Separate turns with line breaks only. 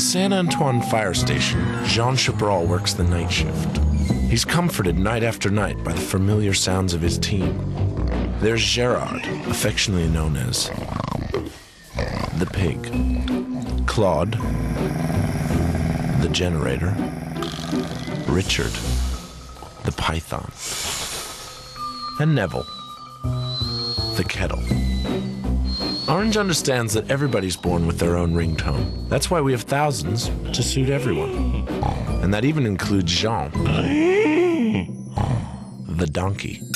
Saint Antoine Fire Station, Jean Chaparral works the night shift. He's comforted night after night by the familiar sounds of his team. There's Gerard, affectionately known as the Pig, Claude, the Generator, Richard, the Python, and Neville, the Kettle. Orange understands that everybody's born with their own ringtone. That's why we have thousands to suit everyone. And that even includes Jean, the donkey.